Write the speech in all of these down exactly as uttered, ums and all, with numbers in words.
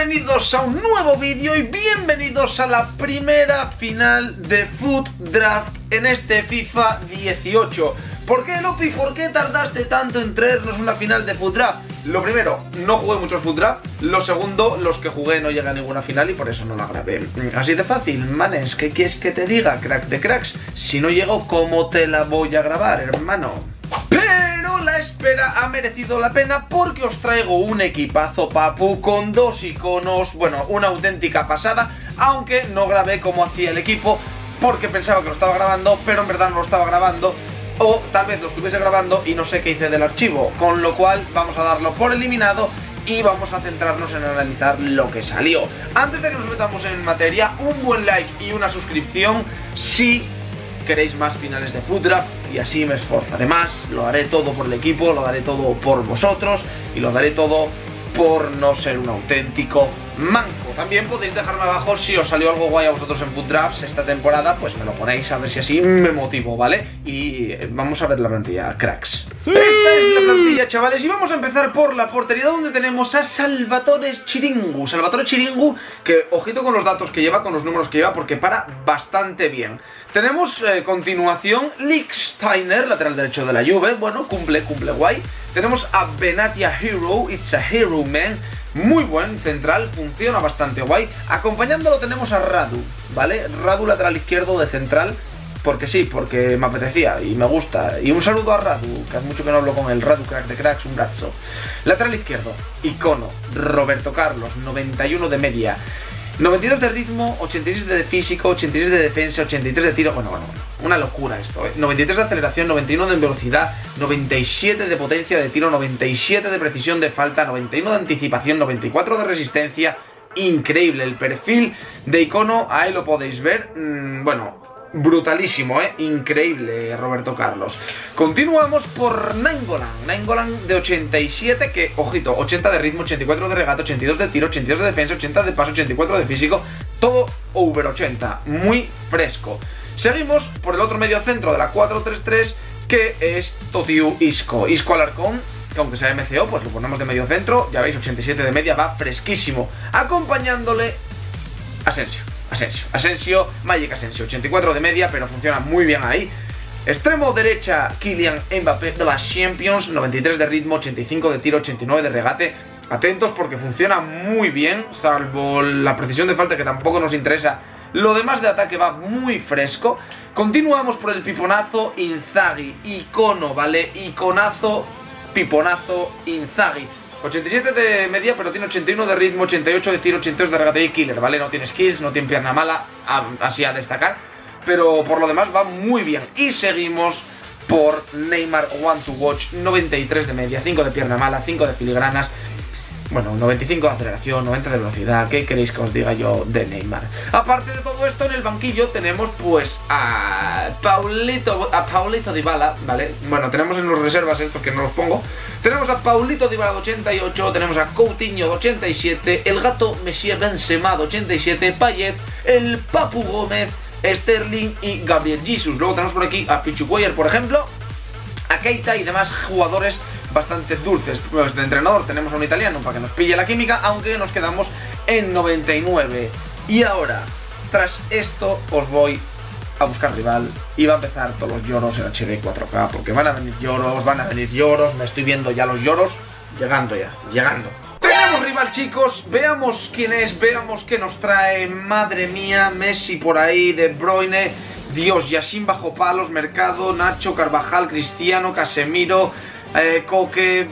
bienvenidos a un nuevo vídeo y bienvenidos a la primera final de FUT Draft en este FIFA dieciocho. ¿Por qué, Lopi? ¿Por qué tardaste tanto en traernos una final de FUT Draft? Lo primero, no jugué muchos FUT Draft. Lo segundo, los que jugué no llegué a ninguna final y por eso no la grabé. Así de fácil, manes, ¿qué quieres que te diga, crack de cracks? Si no llego, ¿cómo te la voy a grabar, hermano? Pero la espera ha merecido la pena porque os traigo un equipazo, papu, con dos iconos, bueno, una auténtica pasada, aunque no grabé como hacía el equipo porque pensaba que lo estaba grabando, pero en verdad no lo estaba grabando, o tal vez lo estuviese grabando y no sé qué hice del archivo, con lo cual vamos a darlo por eliminado y vamos a centrarnos en analizar lo que salió. Antes de que nos metamos en materia, un buen like y una suscripción si queréis más finales de FUT Draft y así me esforzaré más, lo haré todo por el equipo, lo daré todo por vosotros y lo daré todo por no ser un auténtico manco. También podéis dejarme abajo si os salió algo guay a vosotros en FUT Drafts esta temporada, pues me lo ponéis a ver si así me motivo, ¿vale? Y vamos a ver la plantilla, cracks. ¡Sí! Esta es la plantilla, chavales, y vamos a empezar por la portería donde tenemos a Salvatore Chiringu. Salvatore Chiringu, que ojito con los datos que lleva, con los números que lleva, porque para bastante bien. Tenemos eh, continuación Lichtsteiner, lateral derecho de la Juve, bueno, cumple, cumple guay. Tenemos a Benatia Hero, it's a hero man, muy buen central, funciona bastante guay. Acompañándolo tenemos a Radu, ¿vale? Radu lateral izquierdo de central, porque sí, porque me apetecía y me gusta. Y un saludo a Radu, que hace mucho que no hablo con él, Radu, crack de cracks, un brazo. Lateral izquierdo, icono, Roberto Carlos, noventa y uno de media, noventa y dos de ritmo, ochenta y seis de físico, ochenta y seis de defensa, ochenta y tres de tiro, bueno, bueno, bueno, una locura esto, ¿eh? noventa y tres de aceleración, noventa y uno de velocidad, noventa y siete de potencia de tiro, noventa y siete de precisión de falta, noventa y uno de anticipación, noventa y cuatro de resistencia, increíble el perfil de icono, ahí lo podéis ver, mmm, bueno, brutalísimo, eh, increíble Roberto Carlos. Continuamos por Nainggolan, Nainggolan de ochenta y siete, que, ojito, ochenta de ritmo, ochenta y cuatro de regate, ochenta y dos de tiro, ochenta y dos de defensa, ochenta de paso, ochenta y cuatro de físico, todo over ochenta, muy fresco. Seguimos por el otro medio centro de la cuatro tres tres, que es Totiu Isco, Isco Alarcón, que aunque sea M C O, pues lo ponemos de medio centro, ya veis, ochenta y siete de media, va fresquísimo, acompañándole Asensio. Asensio, Asensio, Magic Asensio, ochenta y cuatro de media, pero funciona muy bien ahí. Extremo derecha, Kylian Mbappé de las Champions, noventa y tres de ritmo, ochenta y cinco de tiro, ochenta y nueve de regate. Atentos porque funciona muy bien, salvo la precisión de falta que tampoco nos interesa. Lo demás de ataque va muy fresco. Continuamos por el piponazo Inzaghi, icono, ¿vale? Iconazo, piponazo Inzaghi. ochenta y siete de media, pero tiene ochenta y uno de ritmo, ochenta y ocho de tiro, ochenta y dos de regate y killer, ¿vale? No tiene skills, no tiene pierna mala, así a destacar, pero por lo demás va muy bien. Y seguimos por Neymar One to Watch, noventa y tres de media, cinco de pierna mala, cinco de filigranas, bueno, noventa y cinco de aceleración, noventa de velocidad. ¿Qué queréis que os diga yo de Neymar? Aparte de todo esto, en el banquillo tenemos pues a Paulito, a Paulito Dybala, ¿vale? Bueno, tenemos en los reservas estos que no los pongo. Tenemos a Paulito Dybala de ochenta y ocho, tenemos a Coutinho de ochenta y siete, el gato Messier Benzema de ochenta y siete, Payet, el Papu Gómez, Sterling y Gabriel Jesus. Luego tenemos por aquí a Pichucuellar, por ejemplo, a Keita y demás jugadores bastante dulces. Pues de entrenador tenemos a un italiano para que nos pille la química, aunque nos quedamos en noventa y nueve. Y ahora, tras esto, os voy a buscar rival y va a empezar todos los lloros en H D cuatro K, porque van a venir lloros, van a venir lloros, me estoy viendo ya los lloros llegando ya, llegando. Tenemos rival, chicos, veamos quién es, veamos qué nos trae. Madre mía, Messi por ahí, De Bruyne, Dios, Yassin bajo palos, Mercado, Nacho, Carvajal, Cristiano, Casemiro, eh, Coque.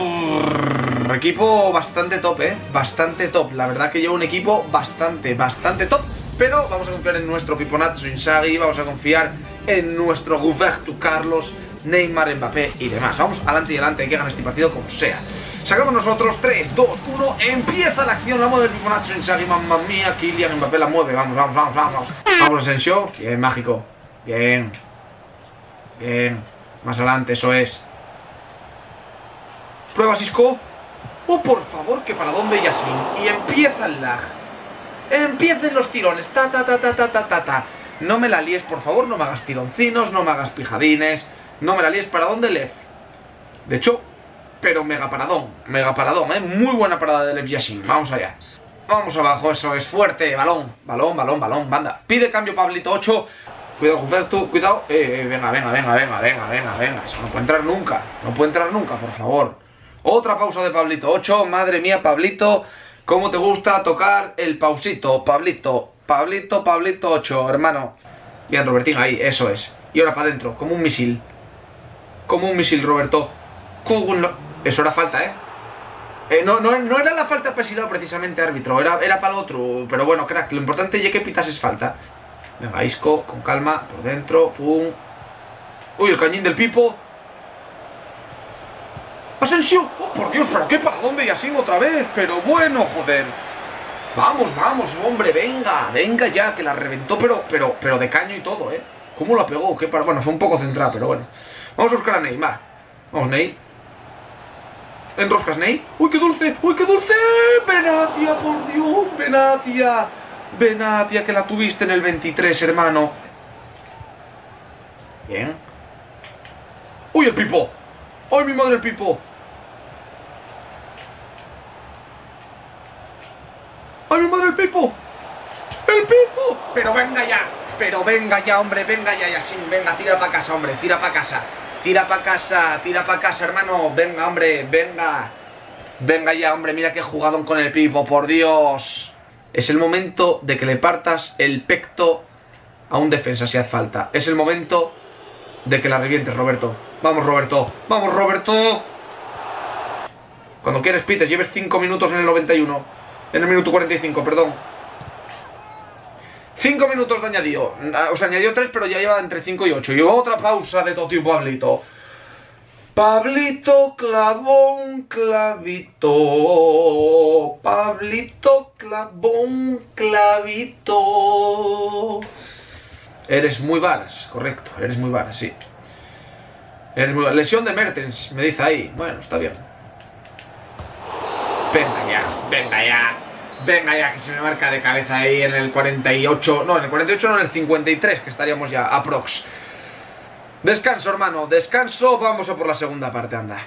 Brrr, equipo bastante top, eh, bastante top, la verdad que lleva un equipo bastante, bastante top. Pero vamos a confiar en nuestro piponazo Inzaghi, vamos a confiar en nuestro Roberto Carlos, Neymar, Mbappé y demás. Vamos adelante y adelante, hay que ganar este partido como sea. Sacamos nosotros, tres, dos, uno, empieza la acción, la mueve el piponazo Inzaghi, mamma mía, Kylian Mbappé la mueve, vamos, vamos, vamos, vamos. Vamos, Asensio, bien, mágico, bien, bien, más adelante, eso es. Prueba Isco, oh por favor, que para dónde ya sí, y empieza el lag. Empiecen los tirones, ta ta ta ta ta ta ta ta. No me la líes, por favor, no me hagas tironcinos, no me hagas pijadines. No me la líes, ¿para dónde, Lev? De hecho, pero mega paradón, mega paradón, ¿eh? Muy buena parada de Lev Yashin, vamos allá. Vamos abajo, eso es fuerte. Balón, balón, balón, balón, banda. Pide cambio Pablito ocho. Cuidado, Gufertu, cuidado. Eh, eh, venga, venga, venga, venga, venga, venga, venga. Eso no puede entrar nunca. No puede entrar nunca, por favor. Otra pausa de Pablito ocho. Madre mía, Pablito. ¿Cómo te gusta tocar el pausito? Pablito, Pablito, Pablito ocho, hermano. Bien, Robertín, ahí, eso es. Y ahora para adentro, como un misil. Como un misil, Roberto. Eso era falta, ¿eh? Eh, no, no, no era la falta pesilada precisamente, árbitro, era, era para el otro. Pero bueno, crack, lo importante es que pitas es falta. Venga, Isco, con calma, por dentro, pum. Uy, el cañín del Pipo. Asensio, oh por Dios, pero qué para dónde y así otra vez. Pero bueno, joder. Vamos, vamos, hombre, venga, venga ya, que la reventó, pero, pero, pero de caño y todo, ¿eh? ¿Cómo la pegó? Qué para... Bueno, fue un poco centrada, pero bueno. Vamos a buscar a Neymar. Vamos, Ney. Enroscas, Ney. ¡Uy, qué dulce! ¡Uy, qué dulce! ¡Benatia, por Dios! ¡Benatia! ¡Benatia, que la tuviste en el veintitrés, hermano! Bien. ¡Uy, el Pipo! ¡Ay, mi madre, el Pipo! ¡Ay, mi madre, el Pipo! ¡El Pipo! ¡Pero venga ya! ¡Pero venga ya, hombre! ¡Venga ya, Yasin! ¡Venga, tira para casa, hombre! ¡Tira para casa! Tira para casa, tira para casa, hermano. Venga, hombre, venga. Venga ya, hombre, mira qué jugadón con el Pipo, por Dios. Es el momento de que le partas el pecto a un defensa si hace falta. Es el momento de que la revientes, Roberto. Vamos, Roberto. Vamos, Roberto. Cuando quieres pites, lleves cinco minutos en el noventa y uno. En el minuto cuarenta y cinco, perdón. cinco minutos de añadido. O sea, añadió tres, pero ya lleva entre cinco y ocho. Y otra pausa de Toti Pablito. Pablito clavó un clavito. Pablito clavó un clavito. Eres muy varas, correcto. Eres muy varas, sí. Eres muy varas. Lesión de Mertens, me dice ahí. Bueno, está bien. Venga ya, venga ya. Venga ya, que se me marca de cabeza ahí en el cuarenta y ocho. No, en el cuarenta y ocho no, en el cincuenta y tres, que estaríamos ya, aprox. Descanso, hermano, descanso. Vamos a por la segunda parte, anda.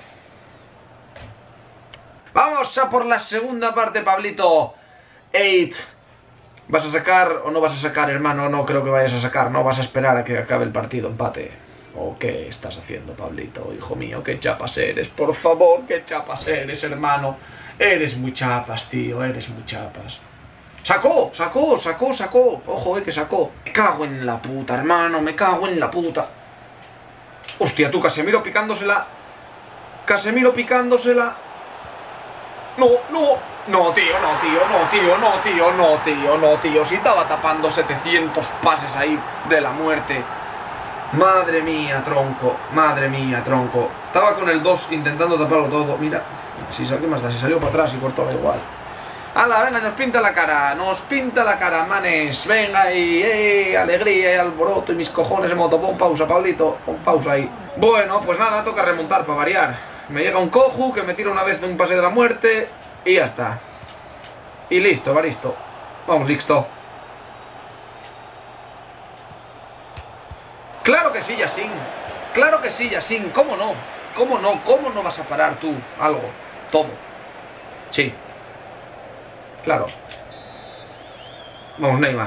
Vamos a por la segunda parte, Pablito. Eight. ¿Vas a sacar o no vas a sacar, hermano? No creo que vayas a sacar, no vas a esperar a que acabe el partido, empate. ¿O qué estás haciendo, Pablito? Hijo mío, qué chapas eres, por favor, qué chapas eres, hermano. Eres muy chapas, tío, eres muy chapas. ¡Sacó! ¡Sacó! ¡Sacó! ¡Sacó! Ojo, eh, que sacó. Me cago en la puta, hermano, me cago en la puta. Hostia, tú, Casemiro picándosela. Casemiro picándosela. No, no. No, tío, no, tío, no, tío, no, tío, no, tío, no, tío. Si estaba tapando setecientos pases ahí de la muerte. Madre mía, tronco. Madre mía, tronco. Estaba con el dos intentando taparlo todo. Mira. Si salió más da, si salió para atrás y cortó da igual. ¡Hala, venga! Nos pinta la cara, nos pinta la cara, manes. Venga y eh, alegría y alboroto y mis cojones de moto. Pon pausa, Pablito, pon pausa ahí. Bueno, pues nada, toca remontar para variar. Me llega un coju que me tira una vez un pase de la muerte y ya está. Y listo, va listo. Vamos, listo. Claro que sí, Yasin. Claro que sí, Yasin. ¿Cómo no? ¿Cómo no? ¿Cómo no vas a parar tú algo? Todo. Sí. Claro. Vamos, Neymar.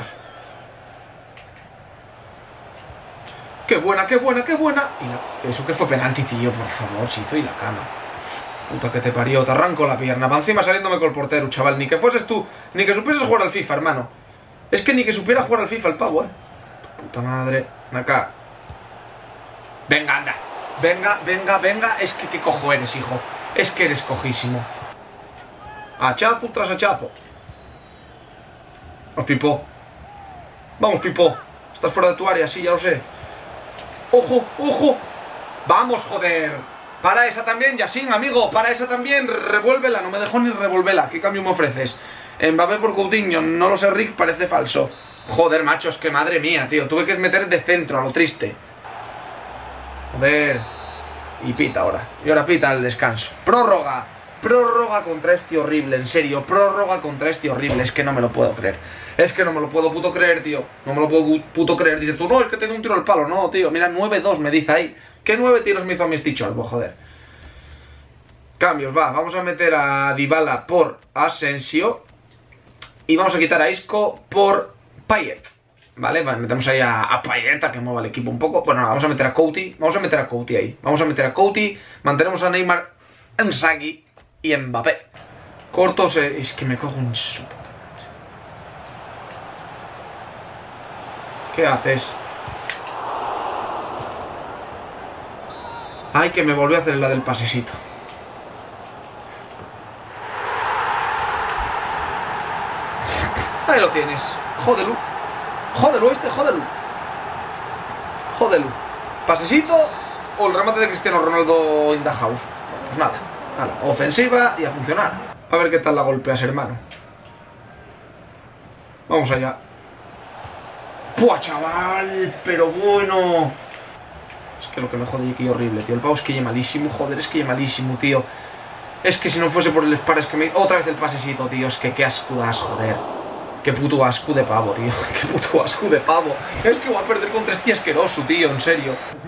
¡Qué buena, qué buena, qué buena! Y la... Eso que fue penalti, tío, por favor, se hizo y la cama. Puta que te parió, te arranco la pierna. Va encima saliéndome con el portero, chaval. Ni que fueses tú, ni que supieses jugar al FIFA, hermano. Es que ni que supiera jugar al FIFA el pavo, eh. Tu puta madre. Acá. Venga, anda. Venga, venga, venga. Es que qué cojo eres, hijo. Es que eres cojísimo. Hachazo tras hachazo. Vamos, Pipo. Vamos, Pipo. Estás fuera de tu área, sí, ya lo sé. ¡Ojo, ojo! ¡Vamos, joder! Para esa también, Yasin, amigo. Para esa también, revuélvela. No me dejo ni revolverla. ¿Qué cambio me ofreces? Mbappé por Coutinho. No lo sé, Rick, parece falso. Joder, machos, que madre mía, tío. Tuve que meter de centro, a lo triste. Joder. Y pita ahora. Y ahora pita el descanso. Prórroga. Prórroga contra este horrible, en serio. Prórroga contra este horrible. Es que no me lo puedo creer. Es que no me lo puedo puto creer, tío. No me lo puedo puto creer. Dices tú, no, es que te doy un tiro al palo. No, tío. Mira, nueve dos me dice ahí. ¿Qué nueve tiros me hizo a mi Stitch Olbo, joder? Cambios, va. Vamos a meter a Dybala por Asensio. Y vamos a quitar a Isco por Payet. Vale, metemos ahí a, a Payet a que mueva el equipo un poco. Bueno, no, vamos a meter a Couti. Vamos a meter a Couti ahí. Vamos a meter a Couti. Mantenemos a Neymar, Inzaghi y Mbappé. Cortos, eh, es que me cojo un... ¿Qué haces? Ay, que me volvió a hacer la del pasecito. Ahí lo tienes. Jódelu. Jódelu este, jódelu. Jódelu. Pasecito o el remate de Cristiano Ronaldo in the house. Pues nada, nada. Ofensiva y a funcionar. A ver qué tal la golpeas, hermano. Vamos allá. ¡Pua, chaval! Pero bueno. Es que lo que me jode aquí horrible, tío. El pavo es que lleva malísimo, joder, es que lleva malísimo, tío. Es que si no fuese por el Spares que me... Otra vez el pasecito, tío. Es que qué asco das, joder. Qué puto asco de pavo, tío. Qué puto asco de pavo. Es que voy a perder contra este asqueroso, tío, en serio.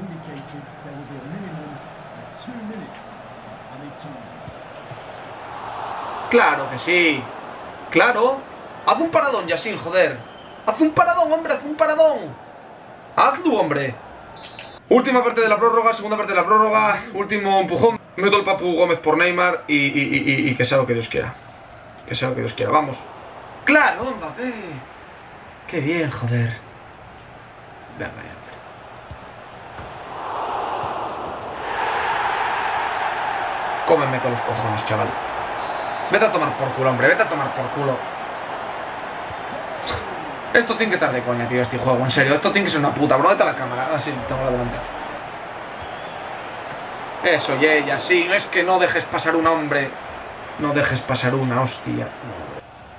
Claro que sí. Claro. Haz un paradón, Yasin, joder. Haz un paradón, hombre, haz un paradón. Hazlo, hombre. Última parte de la prórroga, segunda parte de la prórroga. Último empujón. Meto el Papu Gómez por Neymar y, y, y, y, y que sea lo que Dios quiera. Que sea lo que Dios quiera, vamos. ¡Claro, Mbappé! ¡Qué bien, joder! Venga, ya, hombre. Cómeme todos los cojones, chaval. Vete a tomar por culo, hombre, vete a tomar por culo. Esto tiene que estar de coña, tío, este juego, en serio. Esto tiene que ser una puta, bro. Vete a la cámara. Así tengo la delantera. Eso, y ella, sí. No es que no dejes pasar un hombre. No dejes pasar una, hostia. No.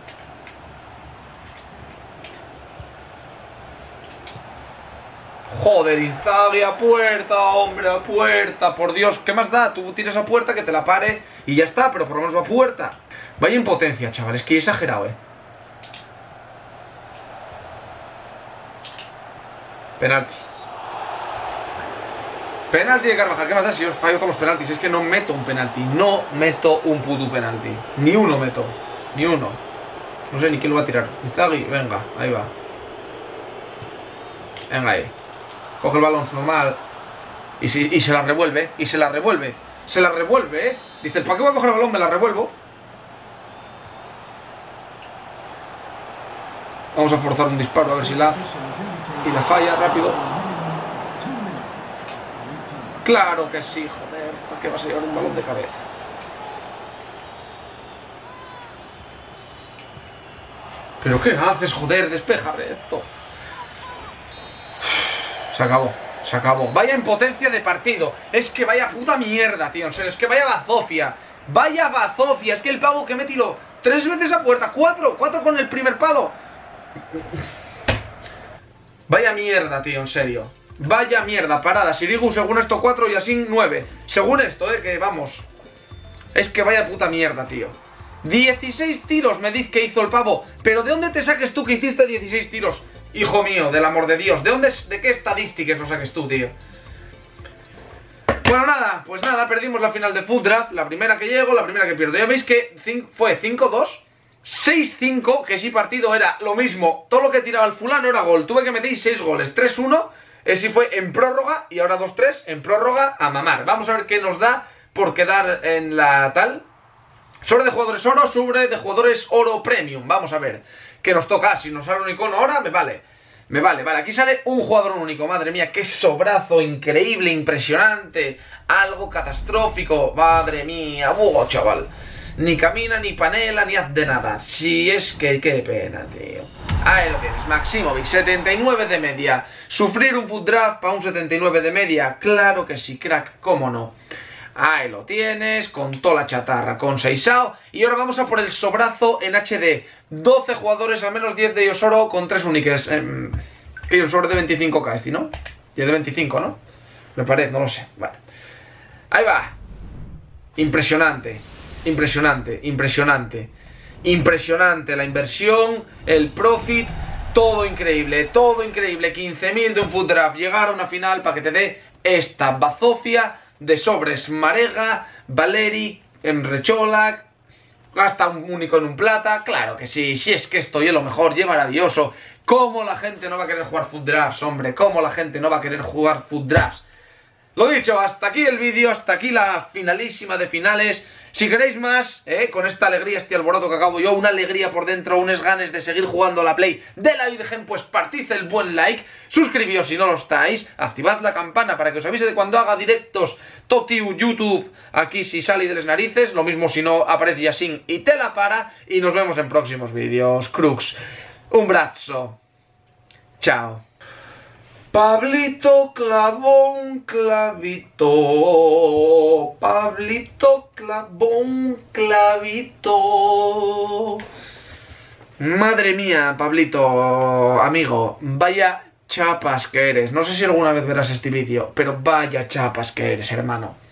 Joder, Inzaghi, a puerta, hombre, a puerta. Por Dios, ¿qué más da? Tú tienes a puerta, que te la pare y ya está, pero por lo menos va a puerta. Vaya impotencia, chaval, es que he exagerado, eh. Penalti. Penalti de Carvajal, ¿qué más da si os fallo todos los penaltis? Es que no meto un penalti, no meto un puto penalti. Ni uno meto, ni uno. No sé ni quién lo va a tirar. Inzaghi, venga, ahí va. Venga ahí. Coge el balón, normal. Y, si, y se la revuelve, y se la revuelve. Se la revuelve, ¿eh? Dice, ¿para qué voy a coger el balón? Me la revuelvo. Vamos a forzar un disparo, a ver si la... Y la falla, rápido. Claro que sí, joder. ¿Para qué vas a llevar un balón de cabeza? ¿Pero qué haces, joder? Despeja esto. Se acabó, se acabó. Vaya impotencia de partido. Es que vaya puta mierda, tío. En serio, es que vaya bazofia. Vaya bazofia. Es que el pavo que me tiró tres veces a puerta. Cuatro, cuatro con el primer palo. Vaya mierda, tío, en serio. Vaya mierda, parada. Sirigu según esto cuatro y así nueve. Según esto, eh, que vamos. Es que vaya puta mierda, tío. dieciséis tiros me dice que hizo el pavo. Pero ¿de dónde te saques tú que hiciste dieciséis tiros? Hijo mío, del amor de Dios. ¿De dónde, de qué estadísticas lo saques tú, tío? Bueno, nada, pues nada, perdimos la final de Foot Draft. La primera que llego, la primera que pierdo. Ya veis que fue cinco dos, seis cinco, que si partido era lo mismo. Todo lo que tiraba el fulano era gol. Tuve que meter seis goles, tres uno. Ese fue en prórroga y ahora dos tres en prórroga a mamar. Vamos a ver qué nos da por quedar en la tal. Sobre de jugadores oro, sobre de jugadores oro premium. Vamos a ver qué nos toca. Si nos sale un icono ahora, me vale. Me vale, vale. Aquí sale un jugador único. Madre mía, qué sobrazo. Increíble, impresionante. Algo catastrófico. Madre mía. ¡Oh, chaval! Ni camina, ni panela, ni haz de nada. Si es que qué pena, tío. Ahí lo tienes, Maximovic, setenta y nueve de media. Sufrir un Foot Draft para un setenta y nueve de media. Claro que sí, crack, cómo no. Ahí lo tienes, con toda la chatarra, con Seisao. Y ahora vamos a por el sobrazo en H D. doce jugadores, al menos diez de ellos oro, con tres únicas. Eh, que un sobre de veinticinco K este, ¿no? Y es de veinticinco, ¿no? Me parece, no lo sé. Vale. Ahí va. Impresionante, impresionante, impresionante. Impresionante la inversión, el profit, todo increíble, todo increíble. quince mil de un Foot Draft. Llegar a una final para que te dé esta bazofia de sobres Marega, Valeri, Enrecholac, Gasta un único en un plata, claro que sí, si es que esto y es lo mejor, y es maravilloso. ¿Cómo la gente no va a querer jugar Foot Drafts, hombre? ¿Cómo la gente no va a querer jugar Foot Drafts? Lo dicho, hasta aquí el vídeo, hasta aquí la finalísima de finales. Si queréis más, eh, con esta alegría, este alboroto que acabo yo, una alegría por dentro, unos ganes de seguir jugando a la Play de la Virgen, pues partid el buen like, suscribíos si no lo estáis, activad la campana para que os avise de cuando haga directos Totiu YouTube, aquí si sale de las narices, lo mismo si no aparece Yasin y te la para, y nos vemos en próximos vídeos. Crux, un brazo, chao. Pablito clavó un clavito, Pablito clavó un clavito. Madre mía, Pablito, amigo, vaya chapas que eres. No sé si alguna vez verás este vídeo, pero vaya chapas que eres, hermano.